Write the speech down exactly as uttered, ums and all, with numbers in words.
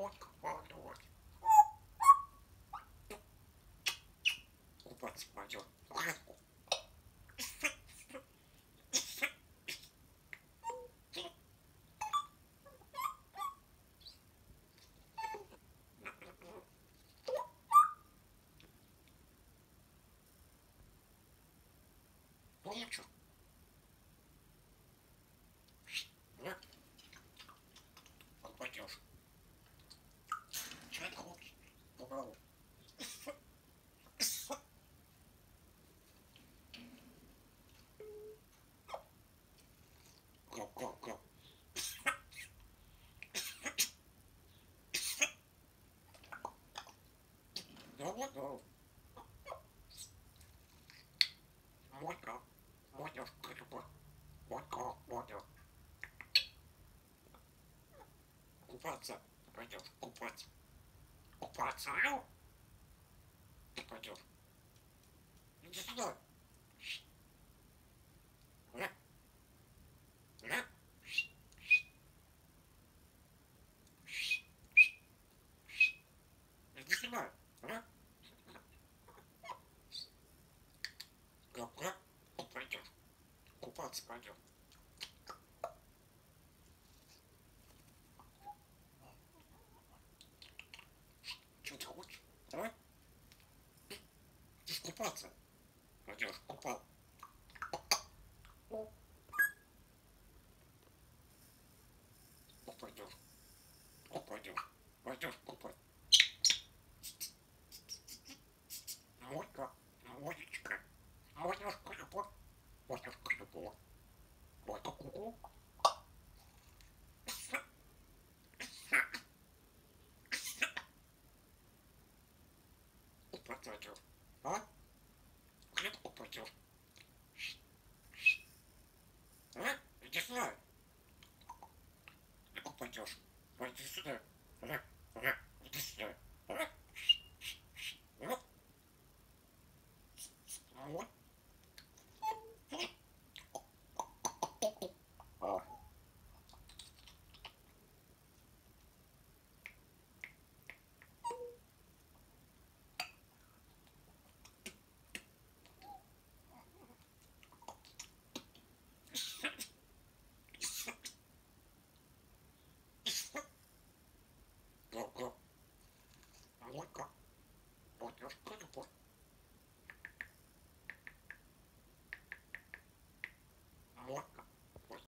Водка, водка. Купаться пойдет. Лучше. Нет. Пойдешь. Чай хочешь? Попробуй. Go, go, go. Go, go, go. Водка. Водка. Водка. Водка. Купаться. Пойдешь. Купаться. Купаться. Ты пойдешь. Иди сюда. На. На. Иди сюда. На. Го-го. Пойдешь. Купаться пойдешь. Что ты хочешь? А? Ты ж купаться. Пойдешь. Купал. Пойдешь. Пойдешь. Пойдешь купать. Водка. Водичка. Водишь купать. Водишь купать. Водка купать. Купаться пойдешь. А? Клетку пойдешь. А? Иди сюда. Клетку пойдешь. Пойди сюда. Ра, ра. Иди сюда. Ра. Вот. Вот. А. Го-го. Водка. Водишь.